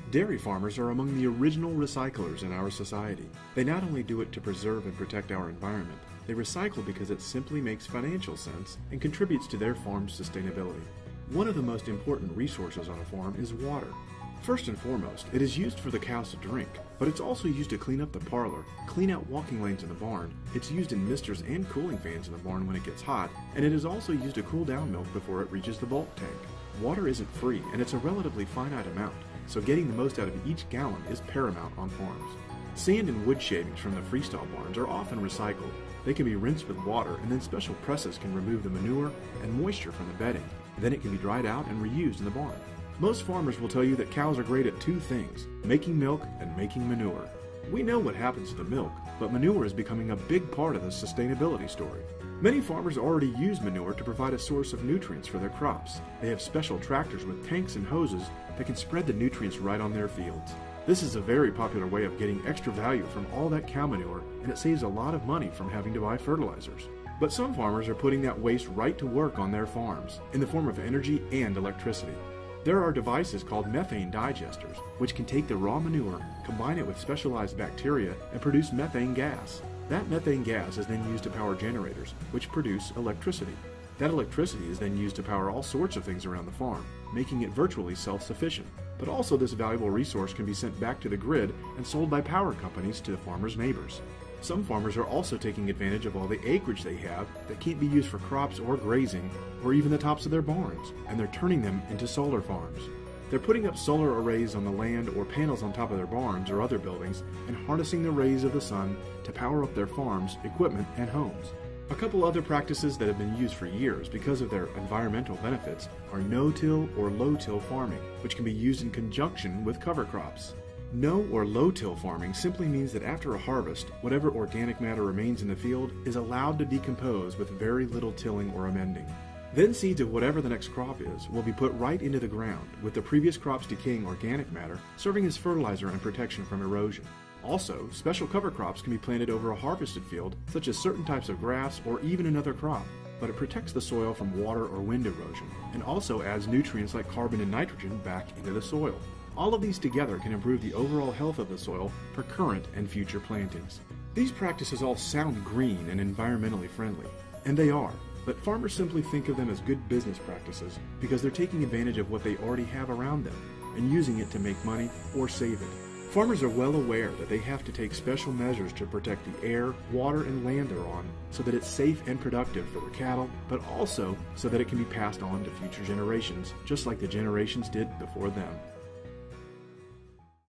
Dairy farmers are among the original recyclers in our society. They not only do it to preserve and protect our environment, they recycle because it simply makes financial sense and contributes to their farm's sustainability. One of the most important resources on a farm is water. First and foremost, it is used for the cows to drink, but it's also used to clean up the parlor, clean out walking lanes in the barn, it's used in misters and cooling fans in the barn when it gets hot, and it is also used to cool down milk before it reaches the bulk tank. Water isn't free, and it's a relatively finite amount, so getting the most out of each gallon is paramount on farms. Sand and wood shavings from the freestyle barns are often recycled. They can be rinsed with water, and then special presses can remove the manure and moisture from the bedding. Then it can be dried out and reused in the barn. Most farmers will tell you that cows are great at two things, making milk and making manure. We know what happens to the milk, but manure is becoming a big part of the sustainability story. Many farmers already use manure to provide a source of nutrients for their crops. They have special tractors with tanks and hoses that can spread the nutrients right on their fields. This is a very popular way of getting extra value from all that cow manure, and it saves a lot of money from having to buy fertilizers. But some farmers are putting that waste right to work on their farms, in the form of energy and electricity. There are devices called methane digesters, which can take the raw manure, combine it with specialized bacteria, and produce methane gas. That methane gas is then used to power generators, which produce electricity. That electricity is then used to power all sorts of things around the farm, making it virtually self-sufficient. But also this valuable resource can be sent back to the grid and sold by power companies to the farmers' neighbors. Some farmers are also taking advantage of all the acreage they have that can't be used for crops or grazing, or even the tops of their barns, and they're turning them into solar farms. They're putting up solar arrays on the land or panels on top of their barns or other buildings and harnessing the rays of the sun to power up their farms, equipment, and homes. A couple other practices that have been used for years because of their environmental benefits are no-till or low-till farming, which can be used in conjunction with cover crops. No or low-till farming simply means that after a harvest, whatever organic matter remains in the field is allowed to decompose with very little tilling or amending. Then seeds of whatever the next crop is will be put right into the ground, with the previous crop's decaying organic matter serving as fertilizer and protection from erosion. Also, special cover crops can be planted over a harvested field, such as certain types of grass or even another crop, but it protects the soil from water or wind erosion, and also adds nutrients like carbon and nitrogen back into the soil. All of these together can improve the overall health of the soil for current and future plantings. These practices all sound green and environmentally friendly, and they are, but farmers simply think of them as good business practices because they're taking advantage of what they already have around them and using it to make money or save it. Farmers are well aware that they have to take special measures to protect the air, water, and land they're on so that it's safe and productive for their cattle, but also so that it can be passed on to future generations, just like the generations did before them.